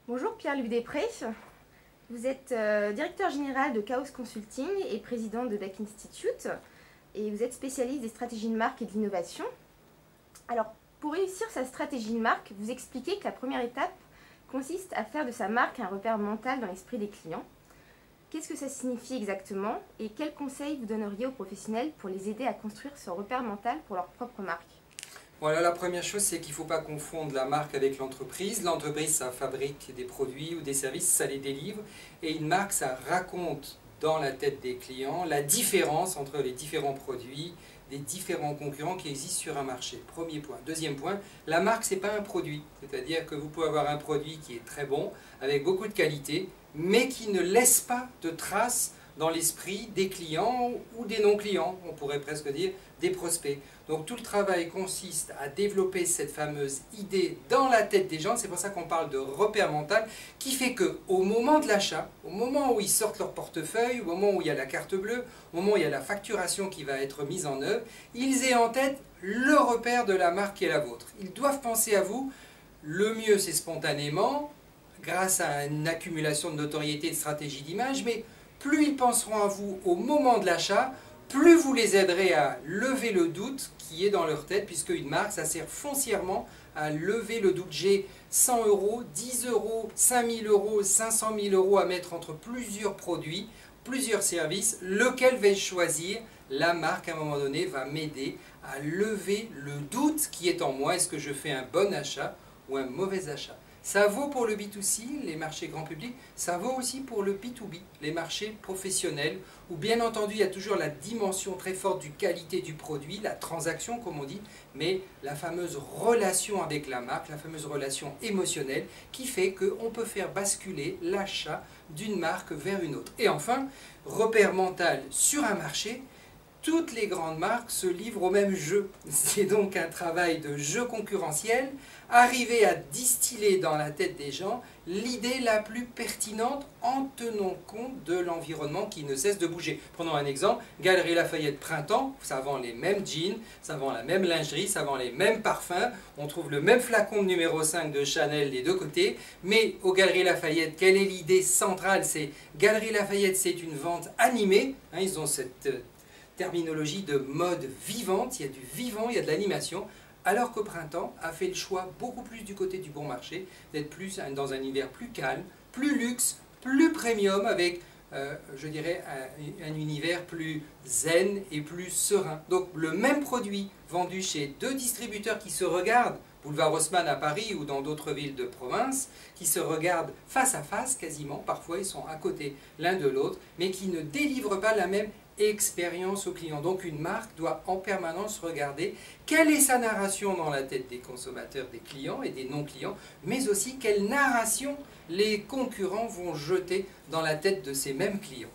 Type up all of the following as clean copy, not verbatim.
Bonjour Pierre-Luc Després, vous êtes directeur général de Chaos Consulting et président de Beck Institute et vous êtes spécialiste des stratégies de marque et de l'innovation. Alors pour réussir sa stratégie de marque, vous expliquez que la première étape consiste à faire de sa marque un repère mental dans l'esprit des clients. Qu'est-ce que ça signifie exactement et quels conseils vous donneriez aux professionnels pour les aider à construire ce repère mental pour leur propre marque? Voilà, la première chose, c'est qu'il ne faut pas confondre la marque avec l'entreprise. L'entreprise, ça fabrique des produits ou des services, ça les délivre. Et une marque, ça raconte dans la tête des clients la différence entre les différents produits, des différents concurrents qui existent sur un marché. Premier point. Deuxième point, la marque, ce n'est pas un produit. C'est-à-dire que vous pouvez avoir un produit qui est très bon, avec beaucoup de qualité, mais qui ne laisse pas de traces dans l'esprit des clients ou des non-clients, on pourrait presque dire des prospects. Donc tout le travail consiste à développer cette fameuse idée dans la tête des gens, c'est pour ça qu'on parle de repère mental, qui fait qu'au moment de l'achat, au moment où ils sortent leur portefeuille, au moment où il y a la carte bleue, au moment où il y a la facturation qui va être mise en œuvre, ils aient en tête le repère de la marque qui est la vôtre. Ils doivent penser à vous, le mieux c'est spontanément, grâce à une accumulation de notoriété et de stratégie d'image, mais plus ils penseront à vous au moment de l'achat, plus vous les aiderez à lever le doute qui est dans leur tête, puisque une marque, ça sert foncièrement à lever le doute. J'ai 100 euros, 10 euros, 5000 euros, 500 000 euros à mettre entre plusieurs produits, plusieurs services. Lequel vais-je choisir? La marque, à un moment donné, va m'aider à lever le doute qui est en moi. Est-ce que je fais un bon achat ou un mauvais achat? Ça vaut pour le B2C, les marchés grand public, ça vaut aussi pour le B2B, les marchés professionnels, où bien entendu il y a toujours la dimension très forte du qualité du produit, la transaction comme on dit, mais la fameuse relation avec la marque, la fameuse relation émotionnelle qui fait qu'on peut faire basculer l'achat d'une marque vers une autre. Et enfin, repère mental sur un marché, toutes les grandes marques se livrent au même jeu. C'est donc un travail de jeu concurrentiel, arriver à distiller dans la tête des gens l'idée la plus pertinente en tenant compte de l'environnement qui ne cesse de bouger. Prenons un exemple, Galeries Lafayette Printemps, ça vend les mêmes jeans, ça vend la même lingerie, ça vend les mêmes parfums, on trouve le même flacon de numéro 5 de Chanel des deux côtés, mais aux Galeries Lafayette, quelle est l'idée centrale? C'est Galeries Lafayette, c'est une vente animée, hein, ils ont cette terminologie de mode vivante, il y a du vivant, il y a de l'animation, alors qu'au printemps a fait le choix beaucoup plus du côté du bon marché, d'être plus dans un univers plus calme, plus luxe, plus premium, avec, je dirais, un univers plus zen et plus serein. Donc le même produit vendu chez deux distributeurs qui se regardent, Boulevard Haussmann à Paris ou dans d'autres villes de province, qui se regardent face à face quasiment, parfois ils sont à côté l'un de l'autre, mais qui ne délivrent pas la même expérience au client. Donc une marque doit en permanence regarder quelle est sa narration dans la tête des consommateurs, des clients et des non-clients, mais aussi quelle narration les concurrents vont jeter dans la tête de ces mêmes clients.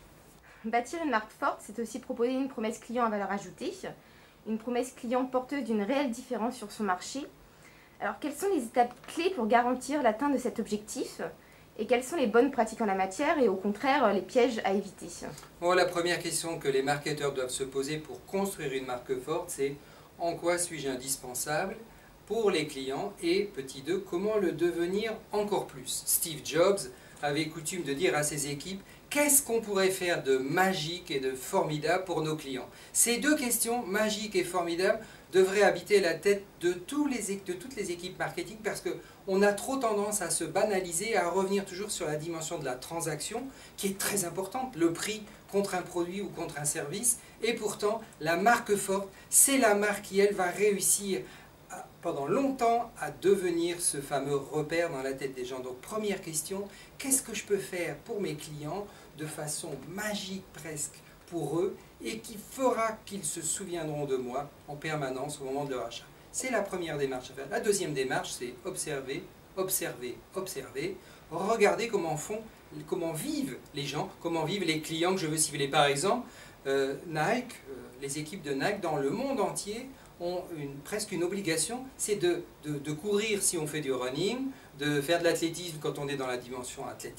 Bâtir une marque forte, c'est aussi proposer une promesse client à valeur ajoutée, une promesse client porteuse d'une réelle différence sur son marché. Alors quelles sont les étapes clés pour garantir l'atteinte de cet objectif ? Et quelles sont les bonnes pratiques en la matière et au contraire les pièges à éviter? Bon, la première question que les marketeurs doivent se poser pour construire une marque forte, c'est en quoi suis-je indispensable pour les clients et, petit 2, comment le devenir encore plus. Steve Jobs avait coutume de dire à ses équipes qu'est-ce qu'on pourrait faire de magique et de formidable pour nos clients. Ces deux questions, magiques et formidables, devraient habiter la tête de toutes les équipes marketing parce qu'on a trop tendance à se banaliser, à revenir toujours sur la dimension de la transaction qui est très importante, le prix contre un produit ou contre un service, et pourtant la marque forte, c'est la marque qui elle va réussir pendant longtemps à devenir ce fameux repère dans la tête des gens. Donc première question, qu'est-ce que je peux faire pour mes clients de façon magique presque pour eux et qui fera qu'ils se souviendront de moi en permanence au moment de leur achat. C'est la première démarche à faire. La deuxième démarche, c'est observer, observer, observer, regarder comment vivent les gens, comment vivent les clients que je veux cibler. Par exemple, Nike, les équipes de Nike dans le monde entier ont presque une obligation, c'est de courir si on fait du running, de faire de l'athlétisme quand on est dans la dimension athlétisme,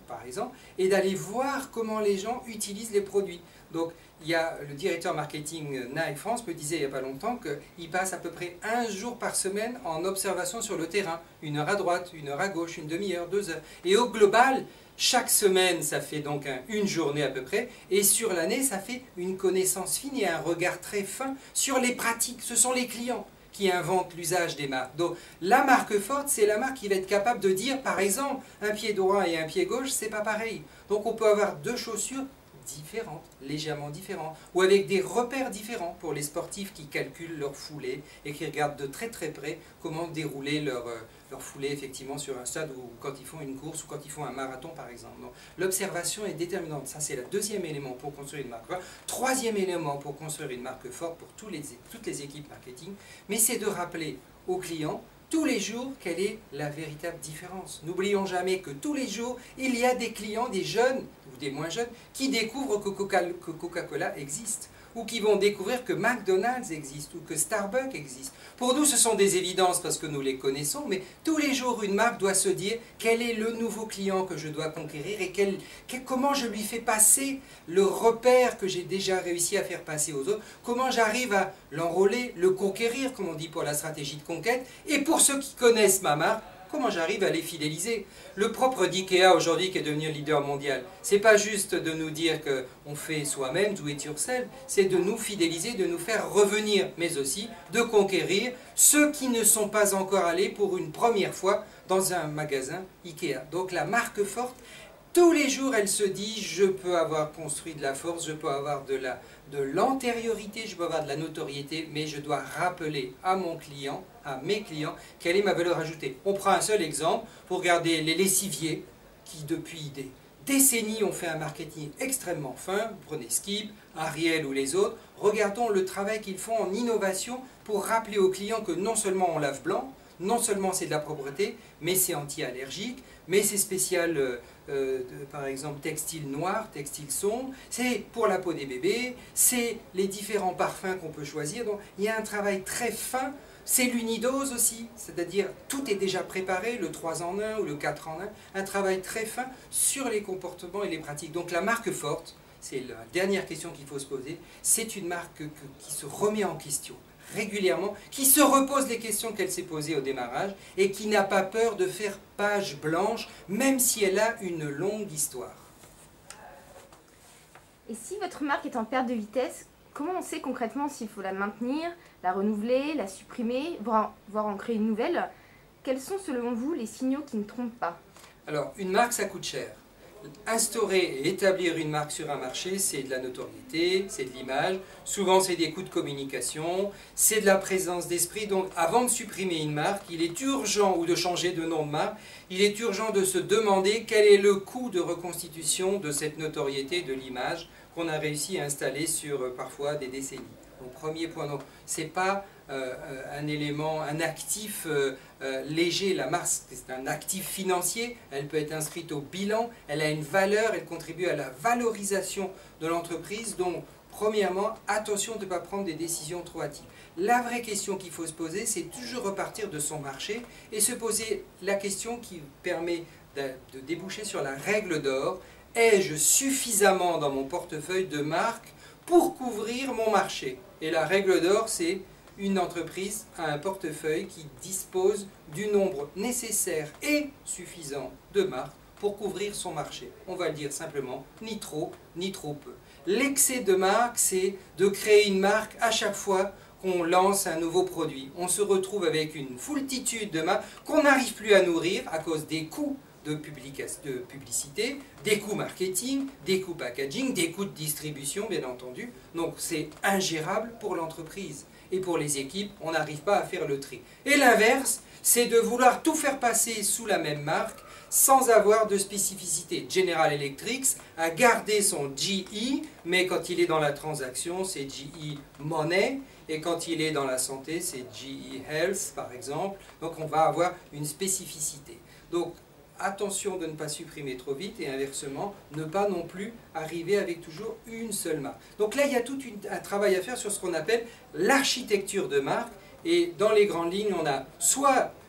par exemple, et d'aller voir comment les gens utilisent les produits. Donc, il y a le directeur marketing Nike France me disait il n'y a pas longtemps qu'il passe à peu près 1 jour par semaine en observation sur le terrain. 1 heure à droite, 1 heure à gauche, une demi-heure, 2 heures. Et au global, chaque semaine, ça fait donc une journée à peu près. Et sur l'année, ça fait une connaissance fine et un regard très fin sur les pratiques. Ce sont les clients qui inventent l'usage des marques. Donc la marque forte, c'est la marque qui va être capable de dire, par exemple, un pied droit et un pied gauche, c'est pas pareil. Donc on peut avoir 2 chaussures différentes, légèrement différentes, ou avec des repères différents pour les sportifs qui calculent leur foulée et qui regardent de très très près comment dérouler leur foulée effectivement sur un stade ou quand ils font une course ou quand ils font un marathon par exemple. L'observation est déterminante, ça c'est le 2e élément pour construire une marque forte. 3e élément pour construire une marque forte pour toutes les équipes marketing, mais c'est de rappeler aux clients tous les jours, quelle est la véritable différence? N'oublions jamais que tous les jours, il y a des clients, des jeunes ou des moins jeunes, qui découvrent que Coca-Cola existe, ou qui vont découvrir que McDonald's existe, ou que Starbucks existe. Pour nous, ce sont des évidences parce que nous les connaissons, mais tous les jours, une marque doit se dire quel est le nouveau client que je dois conquérir et comment je lui fais passer le repère que j'ai déjà réussi à faire passer aux autres, comment j'arrive à l'enrôler, le conquérir, comme on dit pour la stratégie de conquête, et pour ceux qui connaissent ma marque, comment j'arrive à les fidéliser. Le propre d'IKEA aujourd'hui qui est devenu leader mondial, c'est pas juste de nous dire qu'on fait soi-même, do it yourself, c'est de nous fidéliser, de nous faire revenir, mais aussi de conquérir ceux qui ne sont pas encore allés pour une première fois dans un magasin IKEA. Donc la marque forte, tous les jours elle se dit je peux avoir construit de la force, je peux avoir de l'antériorité, je peux avoir de la notoriété, mais je dois rappeler à mon client, à mes clients, quelle est ma valeur ajoutée. On prend un seul exemple pour regarder les lessiviers qui depuis des décennies ont fait un marketing extrêmement fin. Vous prenez Skip, Ariel ou les autres, regardons le travail qu'ils font en innovation pour rappeler aux clients que non seulement on lave blanc, non seulement c'est de la propreté, mais c'est anti-allergique, mais c'est spécial, par exemple, textile noir, textile sombre, c'est pour la peau des bébés, c'est les différents parfums qu'on peut choisir. Donc il y a un travail très fin, c'est l'unidose aussi, c'est-à-dire tout est déjà préparé, le 3 en 1 ou le 4 en 1, un travail très fin sur les comportements et les pratiques. Donc la marque forte, c'est la dernière question qu'il faut se poser, c'est une marque qui se remet en question régulièrement, qui se repose les questions qu'elle s'est posées au démarrage et qui n'a pas peur de faire page blanche, même si elle a une longue histoire. Et si votre marque est en perte de vitesse, comment on sait concrètement s'il faut la maintenir, la renouveler, la supprimer, voire en créer une nouvelle? Quels sont selon vous les signaux qui ne trompent pas? Alors, une marque, ça coûte cher. Instaurer et établir une marque sur un marché, c'est de la notoriété, c'est de l'image, souvent c'est des coûts de communication, c'est de la présence d'esprit. Donc avant de supprimer une marque, il est urgent, ou de changer de nom de marque, il est urgent de se demander quel est le coût de reconstitution de cette notoriété, de l'image qu'on a réussi à installer sur parfois des décennies. Donc premier point, ce n'est pas un élément, un actif léger. La marque, c'est un actif financier, elle peut être inscrite au bilan, elle a une valeur, elle contribue à la valorisation de l'entreprise. Donc, premièrement, attention de ne pas prendre des décisions trop hâtives. La vraie question qu'il faut se poser, c'est toujours repartir de son marché et se poser la question qui permet de déboucher sur la règle d'or. Ai-je suffisamment dans mon portefeuille de marques pour couvrir mon marché? Et la règle d'or, c'est une entreprise a un portefeuille qui dispose du nombre nécessaire et suffisant de marques pour couvrir son marché. On va le dire simplement, ni trop peu. L'excès de marque, c'est de créer une marque à chaque fois qu'on lance un nouveau produit. On se retrouve avec une foultitude de marques qu'on n'arrive plus à nourrir à cause des coûts de publicité, des coûts marketing, des coûts packaging, des coûts de distribution, bien entendu. Donc c'est ingérable pour l'entreprise. Et pour les équipes, on n'arrive pas à faire le tri. Et l'inverse, c'est de vouloir tout faire passer sous la même marque sans avoir de spécificité. General Electric a gardé son GE, mais quand il est dans la transaction, c'est GE Money, et quand il est dans la santé, c'est GE Health, par exemple. Donc on va avoir une spécificité. Donc attention de ne pas supprimer trop vite et inversement, ne pas non plus arriver avec toujours une seule marque. Donc là, il y a tout un travail à faire sur ce qu'on appelle l'architecture de marque. Et dans les grandes lignes, on a soit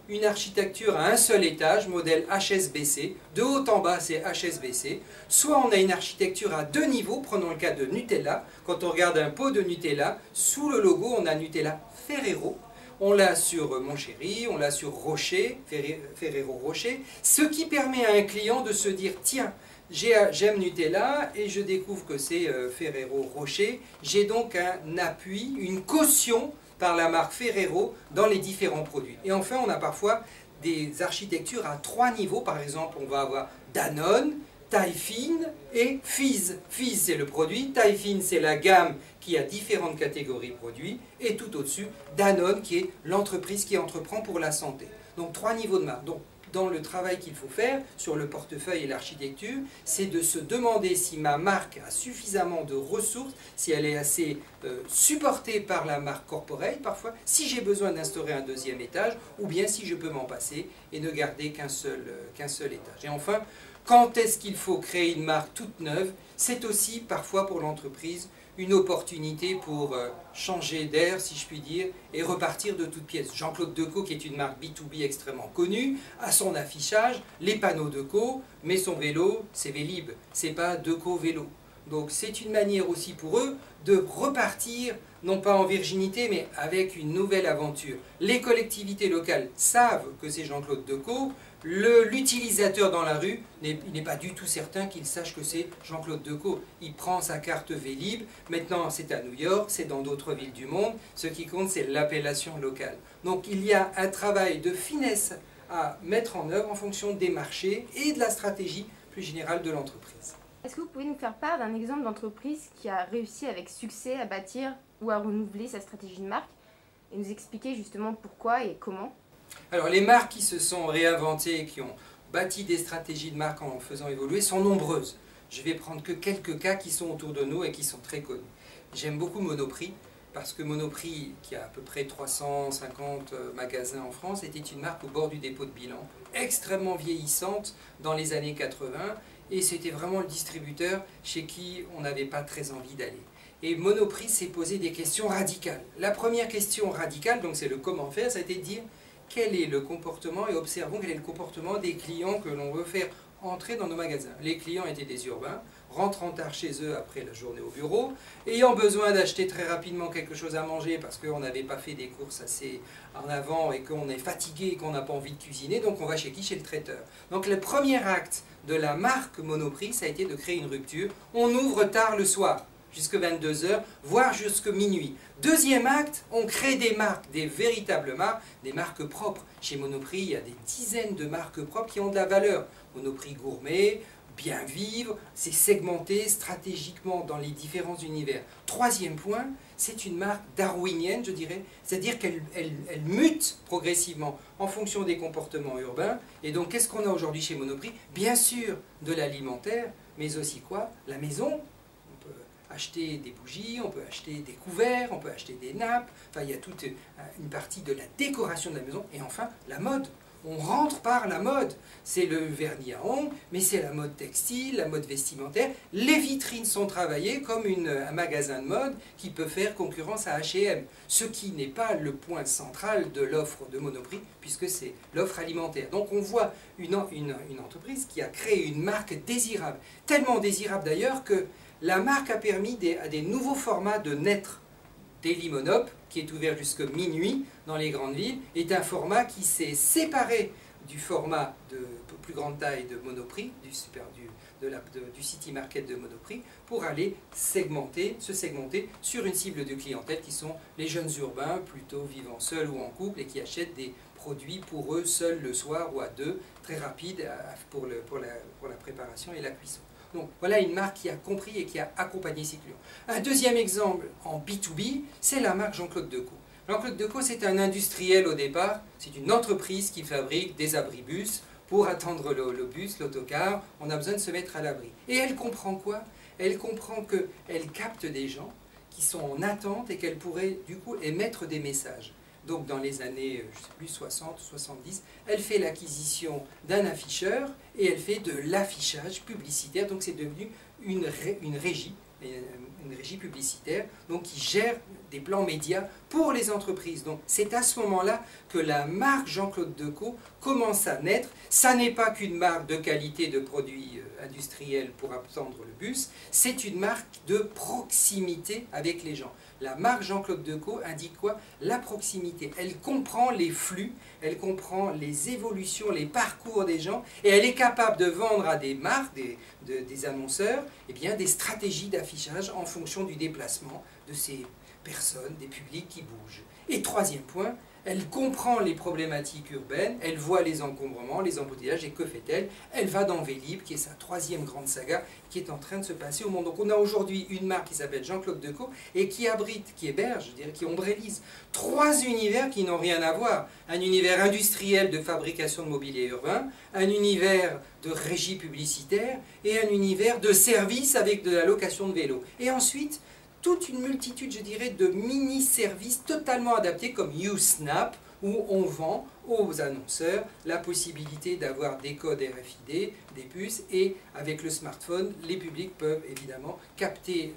une architecture à un seul étage, modèle HSBC, de haut en bas c'est HSBC, soit on a une architecture à 2 niveaux, prenons le cas de Nutella, quand on regarde un pot de Nutella, sous le logo on a Nutella Ferrero, on l'a sur Mon Chéri, on l'a sur Rocher, Ferrero Rocher, ce qui permet à un client de se dire, tiens, j'aime Nutella et je découvre que c'est Ferrero Rocher, j'ai donc un appui, une caution par la marque Ferrero dans les différents produits. Et enfin, on a parfois des architectures à 3 niveaux. Par exemple, on va avoir Danone, Taille Fine et Fizz. Fizz, c'est le produit. Taille Fine, c'est la gamme qui a différentes catégories produits. Et tout au-dessus, Danone, qui est l'entreprise qui entreprend pour la santé. Donc, 3 niveaux de marque. Donc, dans le travail qu'il faut faire sur le portefeuille et l'architecture, c'est de se demander si ma marque a suffisamment de ressources, si elle est assez supportée par la marque corporate parfois, si j'ai besoin d'instaurer un 2e étage, ou bien si je peux m'en passer et ne garder qu'un seul étage. Et enfin, quand est-ce qu'il faut créer une marque toute neuve? C'est aussi parfois pour l'entreprise une opportunité pour changer d'air, si je puis dire, et repartir de toutes pièces. Jean-Claude Decaux, qui est une marque B2B extrêmement connue, a son affichage, les panneaux Decaux, mais son vélo, c'est Vélib, c'est pas Decaux Vélo. Donc c'est une manière aussi pour eux de repartir, non pas en virginité, mais avec une nouvelle aventure. Les collectivités locales savent que c'est Jean-Claude Decaux. L'utilisateur dans la rue, il n'est pas du tout certain qu'il sache que c'est Jean-Claude Decaux. Il prend sa carte Vélib, maintenant c'est à New York, c'est dans d'autres villes du monde, ce qui compte c'est l'appellation locale. Donc il y a un travail de finesse à mettre en œuvre en fonction des marchés et de la stratégie plus générale de l'entreprise. Est-ce que vous pouvez nous faire part d'un exemple d'entreprise qui a réussi avec succès à bâtir ou à renouveler sa stratégie de marque et nous expliquer justement pourquoi et comment? Alors les marques qui se sont réinventées, qui ont bâti des stratégies de marque en faisant évoluer, sont nombreuses. Je vais prendre que quelques cas qui sont autour de nous et qui sont très connus. J'aime beaucoup Monoprix, parce que Monoprix, qui a à peu près 350 magasins en France, était une marque au bord du dépôt de bilan, extrêmement vieillissante dans les années 80, et c'était vraiment le distributeur chez qui on n'avait pas très envie d'aller. Et Monoprix s'est posé des questions radicales. La première question radicale, donc c'est le comment faire, ça a été de dire quel est le comportement, et observons quel est le comportement des clients que l'on veut faire entrer dans nos magasins. Les clients étaient des urbains, rentrant tard chez eux après la journée au bureau, ayant besoin d'acheter très rapidement quelque chose à manger parce qu'on n'avait pas fait des courses assez en avant et qu'on est fatigué et qu'on n'a pas envie de cuisiner, donc on va chez qui? Chez le traiteur. Donc le premier acte de la marque Monoprix, ça a été de créer une rupture. On ouvre tard le soir, jusque 22 h, voire jusque minuit. Deuxième acte, on crée des marques, des véritables marques, des marques propres. Chez Monoprix, il y a des dizaines de marques propres qui ont de la valeur. Monoprix gourmet, bien vivre, c'est segmenté stratégiquement dans les différents univers. Troisième point, c'est une marque darwinienne, je dirais, c'est-à-dire qu'elle mute progressivement en fonction des comportements urbains. Et donc, qu'est-ce qu'on a aujourd'hui chez Monoprix? Bien sûr, de l'alimentaire, mais aussi quoi? La maison. Acheter des bougies, on peut acheter des couverts, on peut acheter des nappes, enfin il y a toute une partie de la décoration de la maison, et enfin la mode. On rentre par la mode. C'est le vernis à ongles, mais c'est la mode textile, la mode vestimentaire. Les vitrines sont travaillées comme un magasin de mode qui peut faire concurrence à H&M, ce qui n'est pas le point central de l'offre de Monoprix, puisque c'est l'offre alimentaire. Donc on voit une entreprise qui a créé une marque désirable, tellement désirable d'ailleurs que la marque a permis à des nouveaux formats de naître. Dailymonop, qui est ouvert jusqu'à minuit dans les grandes villes, est un format qui s'est séparé du format de plus grande taille de Monoprix, du City Market de Monoprix, pour aller se segmenter sur une cible de clientèle qui sont les jeunes urbains, plutôt vivant seuls ou en couple, et qui achètent des produits pour eux seuls le soir ou à deux, très rapides pour la préparation et la cuisson. Donc voilà une marque qui a compris et qui a accompagné ses clients. Un deuxième exemple en B2B, c'est la marque Jean-Claude Decaux. Jean-Claude Decaux, c'est un industriel au départ, c'est une entreprise qui fabrique des abribus. Pour attendre le bus, l'autocar, on a besoin de se mettre à l'abri. Et elle comprend quoi? Elle comprend qu'elle capte des gens qui sont en attente et qu'elle pourrait du coup émettre des messages. Donc dans les années, je ne sais plus, 60, 70, elle fait l'acquisition d'un afficheur et elle fait de l'affichage publicitaire. Donc c'est devenu une régie publicitaire donc qui gère des plans médias pour les entreprises. Donc c'est à ce moment-là que la marque Jean-Claude Decaux commence à naître. Ça n'est pas qu'une marque de qualité de produits industriels pour attendre le bus, c'est une marque de proximité avec les gens. La marque Jean-Claude Decaux indique quoi? La proximité. Elle comprend les flux, elle comprend les évolutions, les parcours des gens, et elle est capable de vendre à des marques, des annonceurs, eh bien, des stratégies d'affichage en fonction du déplacement de ces personnes, des publics qui bougent. Et troisième point, elle comprend les problématiques urbaines, elle voit les encombrements, les embouteillages, et que fait-elle? Elle va dans Vélib, qui est sa troisième grande saga, qui est en train de se passer au monde. Donc on a aujourd'hui une marque qui s'appelle Jean-Claude Decaux, et qui abrite, qui héberge, je dirais, qui ombrellise trois univers qui n'ont rien à voir. Un univers industriel de fabrication de mobilier urbain, un univers de régie publicitaire, et un univers de service avec de la location de vélos. Et ensuite, toute une multitude, je dirais, de mini-services totalement adaptés comme YouSnap, où on vend aux annonceurs la possibilité d'avoir des codes RFID, des puces, et avec le smartphone, les publics peuvent évidemment capter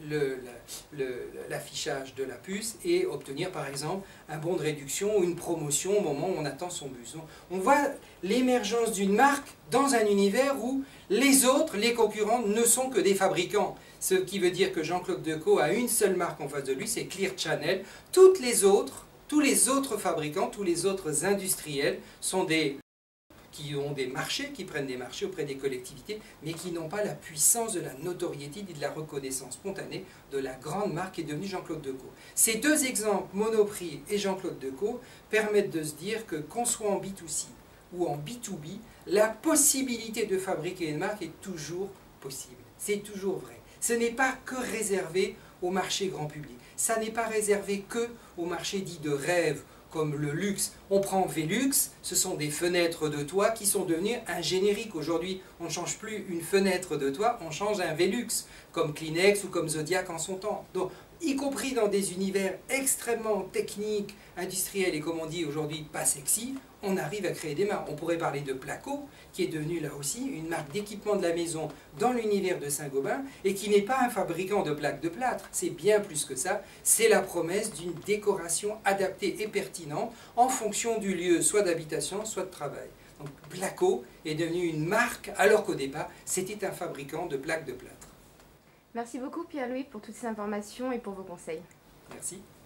l'affichage de la puce et obtenir par exemple un bon de réduction ou une promotion au moment où on attend son bus. Donc, on voit l'émergence d'une marque dans un univers où les autres, les concurrents, ne sont que des fabricants. Ce qui veut dire que Jean-Claude Decaux a une seule marque en face de lui, c'est Clear Channel. Tous les autres fabricants, tous les autres industriels sont qui ont des marchés, qui prennent des marchés auprès des collectivités, mais qui n'ont pas la puissance de la notoriété et de la reconnaissance spontanée de la grande marque qui est devenue Jean-Claude Decaux. Ces deux exemples, Monoprix et Jean-Claude Decaux, permettent de se dire que qu'on soit en B2C ou en B2B, la possibilité de fabriquer une marque est toujours possible. C'est toujours vrai. Ce n'est pas que réservé au marché grand public. Ça n'est pas réservé que au marché dit de rêve, comme le luxe. On prend Velux, ce sont des fenêtres de toit qui sont devenues un générique. Aujourd'hui, on ne change plus une fenêtre de toit, on change un Velux, comme Kleenex ou comme Zodiac en son temps. Donc, y compris dans des univers extrêmement techniques, industriels et comme on dit aujourd'hui pas sexy, on arrive à créer des marques. On pourrait parler de Placo, qui est devenu là aussi une marque d'équipement de la maison dans l'univers de Saint-Gobain et qui n'est pas un fabricant de plaques de plâtre, c'est bien plus que ça, c'est la promesse d'une décoration adaptée et pertinente en fonction du lieu, soit d'habitation, soit de travail. Donc Placo est devenu une marque alors qu'au départ c'était un fabricant de plaques de plâtre. Merci beaucoup Pierre-Louis pour toutes ces informations et pour vos conseils. Merci.